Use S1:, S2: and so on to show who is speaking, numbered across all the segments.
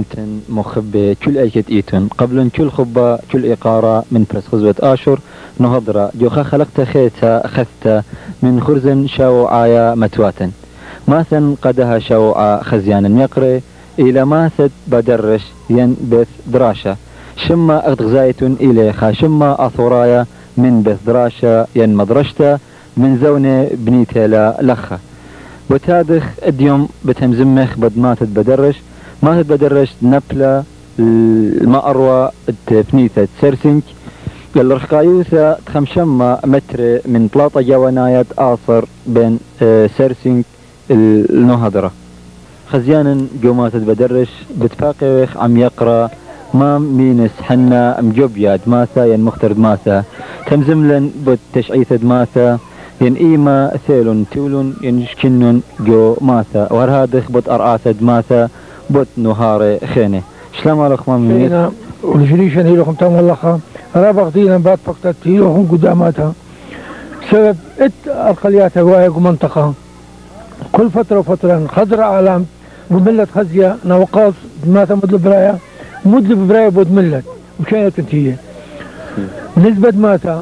S1: أنتن مخبة كل أيكت إيتن قبل كل خبة كل إقارة من برس غزوة آشور نهضرة جوخا خلقت خيتا أخذت من خرز شاو عايا متواتا ماثا قدها شاو خزيانا يقري إلى ماثت بدرش ينبث دراشة شما أغزايت إليخا شما أثورايا من بث دراشة ين مدرشتا من زونة بنيتها لخا وتادخ اليوم بتمزمخ بد ماتت بدرش ماتت بدرش نبلة الماء أروى التفنيثة سرسنك الرخايوثة تخمشما متر من بلاطة جوانايات آصر بين سرسنك النهضرة خزيانا جوماتت بدرش بتفاقيخ عم يقرأ ما مينس حنا مجوبياد ماثا ين مخترد ماثا تمزملن بتشعيث ماثا ين إيما ثيلون تولون ينشكنون جو ماثا وهرهادخ بط أرآثد ماثا بط نهار خينه شلام على خمام منير
S2: والجريشة هيلوخم تام والله رابق دينا بات فقطت هيلوخم قداماتها سبب القليات هواية منطقة كل فترة وفترة خضر أعلام بملة خزية نوقاص ماثا مدلب برايا بود ملت وكانت انتهي نسبة ماثا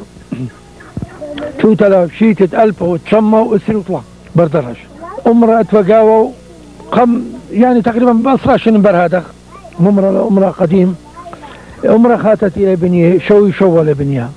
S2: 2000 شيتة 1000 وتسمى واسر وطلع بردرج امرأة اتفقاوا قم يعني تقريبا بأسراش نمبر هذا امرأة قديم امرأة خاتت الى بنيه شو لبنيها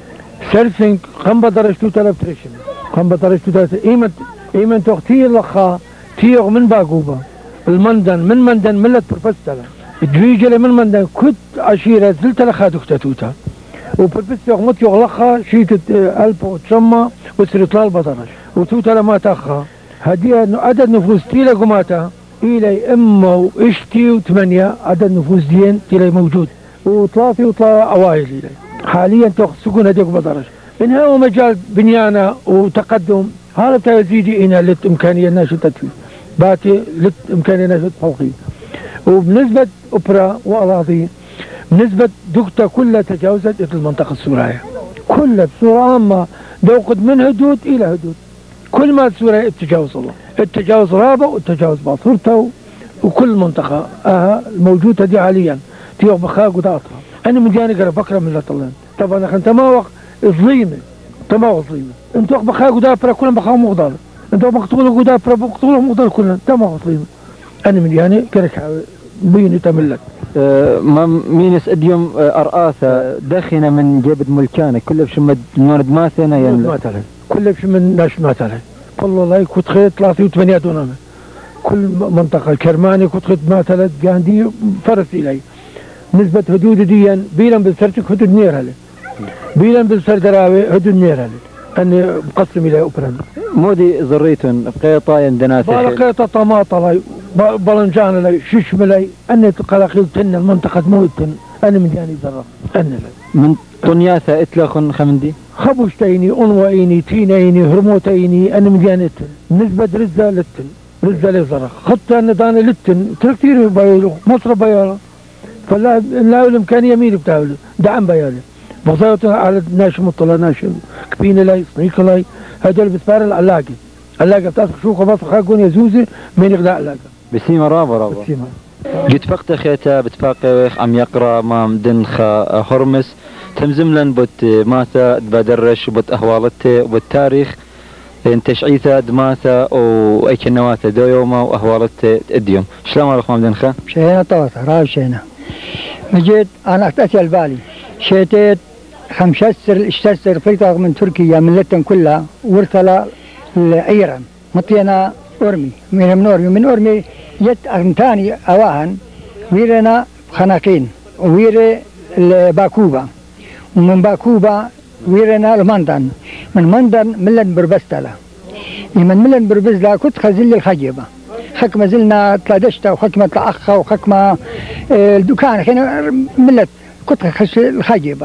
S2: سرسنك قم بدرج 2000 تريشن قم بدرج 2000 ايمن تغتي لخا تيغ من باقوبة المندن من مندن ملت برفستلا الدويجة من مندن كنت عشيرة زلت لخا دكتاتوتا وبرفستلا غمت يغلقها شيتة 1000 وتسمى وسرطلال بدرج وتوتا لما تاخها هديها عدد نفوس تيلا قماتا إلي إما وإشتي وثمانية عدد نفوس دين تيلا موجود وطلافي وطلا أوائل إلي حاليا تأخذ سكون هديك بدرج إنها هو مجال بنيانة وتقدم هذا تزيدي إنا لت إمكانية ناشطة تتفي باتي لت إمكانية ناشطة فوقي وبنسبة أوبرا وأراضي بنسبة دكتة كلها تجاوزت المنطقة السورية كلها بصورة عامة دوقد من حدود إلى حدود كل ما سوريا التجاوز الله التجاوز رابع والتجاوز باصورته وكل منطقة الموجودة دي حاليا تيوغ بخاق وداطها أنا مدياني قرأ بكرة من الله طلعين طبعا أخي تماوق ظليمة تماوق ظليمة انتو بخاق ودابرة كلهم بخاق مغضال انتو مقتولة ودابرة مقتولة مغضال كلهم تماوق ظليمة أنا مدياني قرأ بيني تملك
S1: ما مينس اديوم أرآثة داخنة من جبد ملكانة كله بشمد نورد ماثنا يعني
S2: مثلا كله بشمد ناش مثلا والله كنت خيط 83 دونم كل منطقة كرماني كنت خيط مثلا قاندي فرس إلي نسبة حدود ديا بيلن بالسرتك حدود نير هلي بيلن بالسر دراوي حدود نير هلي أني مقسم إلي أوبران
S1: مودي زريتن قيطة يندناثي
S2: قيطة طماطة بلنجان لي ششم لي أني قلاقيل تن المنطقة موتن أنا من يعني زرق أنا لي
S1: من طنياثة إتلاخن خمندي
S2: خبوشتيني أنوائيني تينيني هرموتيني أنا من يعني نسبة رزة للتن رزة لزرق خطة نداني للتن تركتير بيالو مصر بيالو فلا الإمكانية مين بتاعله دعم بيالي بغضايته على ناش مطلع ناش كبين لي صنيق لي هدول بسبار العلاقة بتاعت شوكة بس خاقون يزوزي من يقدع علاقة
S1: بسيمة رابا
S2: بسيمة
S1: جيت فقط خيتا بتفاقي عم يقرأ مام دنخا هرمس تمزملن بوت ماثا بدرش بوت أهوالته بوت تاريخ تشعيثة دماثا او اي كنواثا دو يوما واهوالته اديوم شلون على اخوان دنخا
S3: شينا طوطة راو شينا مجيت انا اختأتي البالي شيتيت 5 اشتسر فيطاق من تركيا ملتن كلها ورثلا ايران مطينا أرمي من أرمي يت أغنتاني أواهن ويرنا خناقين وير باكوبا ومن باكوبا ويرنا المندن من مندن ملن بربستلا من ملن بربزلا كنت خزل الخجيبة حكمة زلنا تلادشتا وحكمة الأخ وحكمة الدكان خينا ملت كنت خزل الخجيبة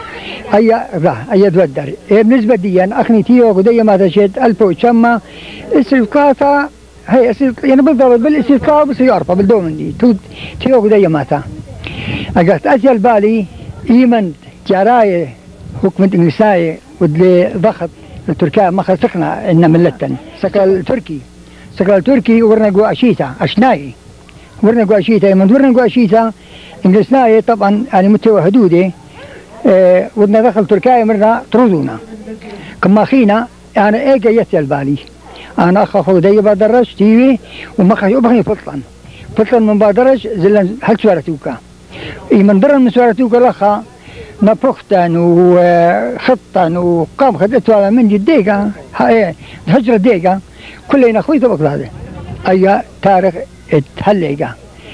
S3: أي تودر بالنسبة دي أخني تيو قدية ما تشيت ألفو تشمى استلقاطة هي يعني بالضبط بالاستلقاء بسيارة بالدومن دي تيو قدية ماتا أجت أسيال بالي إيمن جراية حكمة إنجلساية ودلي ضغط التركيا ما خسقنا إن ملتن سكال تركي ورنا جو أشيتا أشناي ورنا قاشيتا من ورنا قاشيتا انجلسناي طبعا يعني متوا حدودي ودنا دخل تركيا مرنا طردونا كما خينا انا اجا يتل بالي انا اخذ دي بدرج تيوي وما خي فطلا من بدرج زلن هل سوارتوكا من درن من سوارتوكا لخا نبختن وخطن وقام خدتها من جديقة هجرة ديقة كلنا خويته بقلاده أي تاريخ تهلقة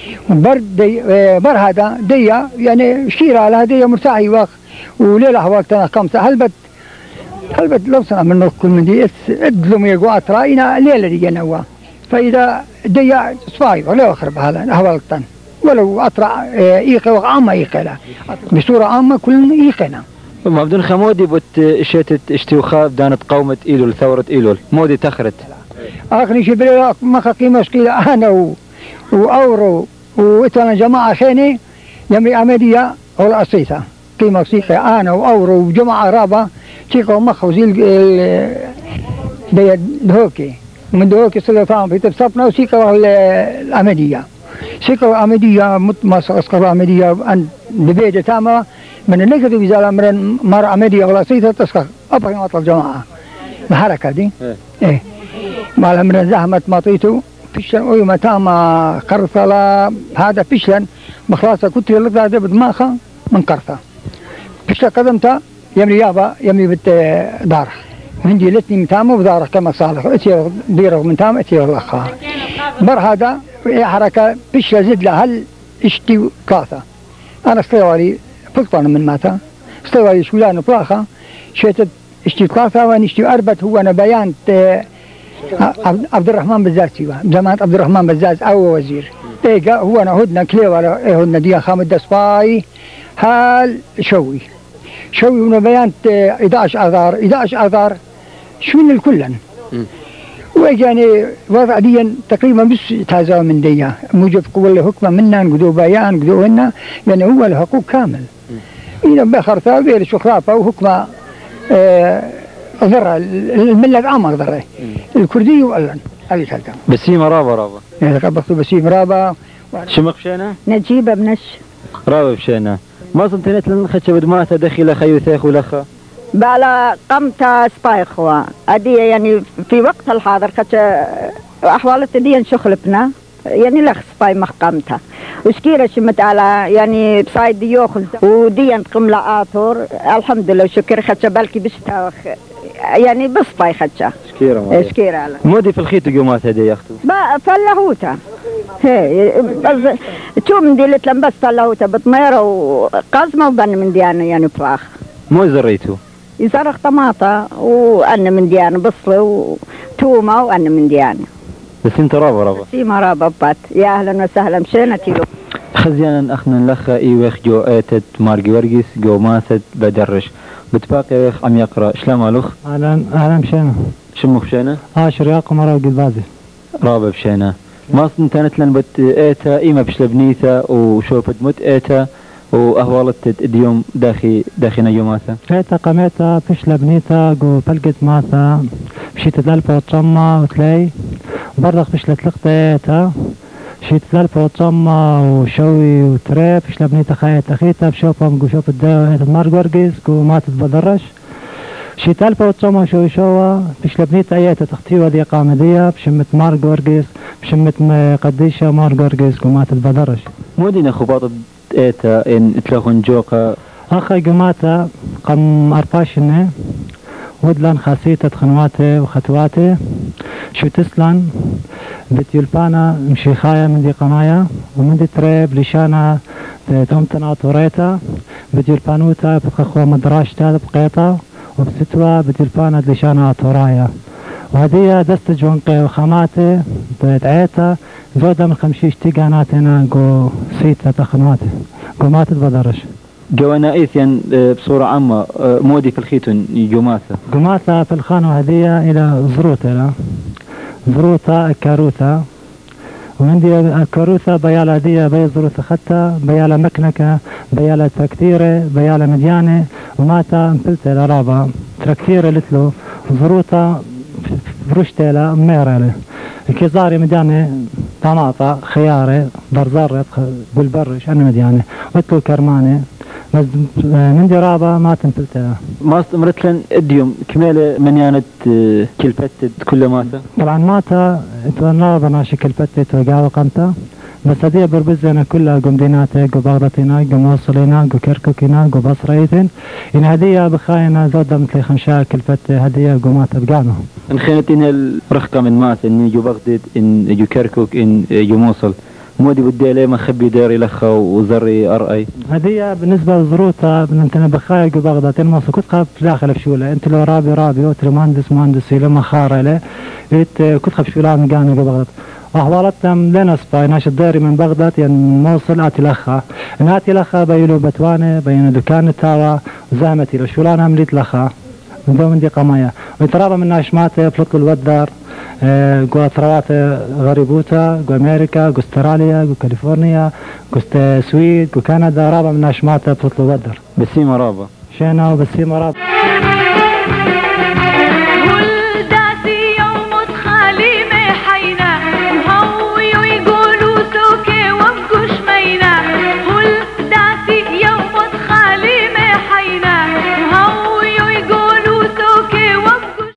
S3: بر هذا ديا يعني شيرة على ديا مرتاحي وقت وليلة وقتنا قمت هلبت لو سنة من كل من دي ادلم يقوات رأينا ليلة دي جنوا فإذا ديا صفاي ولا أخرب هذا هوالتن ولو أطرع إيقى وعامة إيقى لا بصورة عامة كلنا إيقنا
S1: ما بدون خمودي شتت اشتوخاف دانت قومة إيلول ثورة إيلول مودي تخرت
S3: آخر شيء بلا ما قيمة قيلة أنا وأورو وإتنا جماعة خيني يمري أمدية ولا أصيثة قيمة قيلة أنا وأورو وجماعة رابعة تيقوا مخوزيل دهوكي من دهوكي صلى الله عليه وسلم بصفنا وسيقوا الأمدية سيقوا أمدية متمس أسقر أمدية أن ببيجة تامة من النكتة بزالة من مر أمدية ولا أصيثة تسقر أبقى مطلق جماعة الحركة دي إيه ما من الزحمة مطيته فيشلن أو متاما قرصلا هذا فيشلن مخلاصة كنت يلقى هذا بدماغها من قرصة فيشلن قدمتها يمني يابا يمني بت دار عندي لتني متاما وداره كما صالح اتي ديره من تام اتي الاخا مر هذا حركة فيشلن زد له هل اشتي كاثة انا استوالي فقطان من ماتا استوالي شولان بلاخة شيت اشتي كاثة وانا اشتي اربت هو انا بيان عبد الرحمن بزاز سيوا زمان عبد الرحمن بزاز أو وزير تيجا هو أنا هدنا كليو على هدنا ديان خامد دسباي هال شوي من بيان 11 آذار شو من الكلن ويعني وضع ديا تقريبا بس تازا من ديا موجب قوة الحكمة منا نقدو بيان نقدو هنا يعني هو الحقوق كامل إذا بخرطة بير شخرافة وحكمة ضرة الملة عامة ضرة الكردي وألن هذه ثالثة
S1: بسيمة رابا
S3: يعني قبضت بسيم رابا
S1: شمخ بشينا
S4: نجيبة بنش
S1: رابا بشينا ما صنتنت لن خدش بدماء دخل خيوثيخ ولخا
S4: بالا قمت سبايخوا أدي يعني في وقت الحاضر خدش أحوالت دي شخلبنا يعني لخ سباي مخقمتها وشكيرة شمت على يعني بصايد ديوخل ودي قم لآثور الحمد لله شكر خدش بالكي بشتاوخ يعني بس باي خدشة شكيرة على
S1: مودي في الخيط قومات هدي يا أختو
S4: فلهوتا هي بس شو من دي لتلم بس فلهوتا بطميرة وقزمة وبن من ديانا يعني فراخ
S1: مو زريتو
S4: يزرخ طماطة وأنا من ديانا بصلة وتومة وأنا من ديانا
S1: بس انت رابا
S4: سيما رابا بات يا أهلا وسهلا مشينا تيلو
S1: خزيانا أخنا لخا إيوخ جو آتت مارجي ورقس جو ماثت بدرش بتباقي ويخ عم يقرأ شلام ألوخ
S5: أهلا مشينا
S1: شمو بشينا
S5: شرياق مرة وقلبازي
S1: رابا بشينا ما صنتنت لن بت إيتا إيما بشلبنيتا وشوفت مت إيتا وأهوالت ديوم داخي نجوماتا
S5: إيتا قميتا بشلبنيتا جو بلقت ماتا بشيت دالبا وطرما وتلاي برق بشلت لقطة شيت دالبا وطرما وشوي وتريب بشلبنيتا خايت أخيتا بشوفهم جو شوف الدواء مارغورجيز جو ماتت بدرش شيت دالبا وطرما شوا بشلبنيتا ايتا تختيوة دي قامدية بشمت مارغورجيز بشمت قديشة مارغورجيز جو ماتت بدرش
S1: مودينا خباط ايتا ان اتلاخون جوقا
S5: اخي قماتا قم ارباشنه ودلان خاصية خنواته وخطواته شو تسلان بتيلبانا مشيخايا من دي قنايا ومن دي تريب لشانا تومتنا طوريتا بتيلبانوتا بخخوة مدراشتا بقيتا وبستوا بتيلبانا لشانا طورايا وهدية دست جونقي وخاماتي بتعيتا زودة من 5 تيقاناتنا جو سيتا تخنواته جو ماتت بدرش
S1: جوانائث يعني بصورة عامة مودي في الخيتون جماثة
S5: في الخانة هدية إلى زروتا كاروثا وعندي الكاروثا بيالا هدية بي زروثا خطة بيالا مكنكة بيالا تركتيرة بيالا مديانة وماتا مبلتة لرابا تركتيرة لتلو زروتا برشتة ميرة الكيزاري مديانة طماطة خيارة برزرة بالبرش أنا مديانة وتلو كرمانة من درابة ما تنفلتها
S1: ما استمرت اديوم كمالة منيانة كلبتت كل ماتا
S5: طبعا ماتا اتوانا بناشي كلبتت وقاوة قمتا بس هدية بربزنا كلها قم ديناتي قو بغدتنا قو موصلنا قو كركوكنا قو بصريتن إن هدية بخاينا زودة مثل خمشا كلبت هدية قو ماتا بقانو
S1: ان خينتين الرخقة من مات ان يجو بغداد ان يجو كركوك ان يجو موصل مودي بدي عليه ما خبي داري لخا وزري ارأي
S5: هدية بالنسبة لظروتها انتنا بخايا قو بغداد الموصل كنت خاب في داخل بشولة انت لو رابي وتلو مهندس لما خارة كنت خاب شولة من قانو قو بغداد أحوالتهم لنا سباي ناش الداري من بغداد يعني موصل آتي لخا ناتي لخا بيلو بتواني بين دكان التاوى وزامتي لو شولان عمليت لخا من دي قمايا ويترابى من ناشماتي فلطل الودار قوى ثروات غريبوتا قوى أمريكا قوى استراليا قوى كاليفورنيا قوى السويد قوى كندا رابى من ناشماتي فلطل الودار
S1: بسيمة رابى
S5: شينا وبسيمة رابى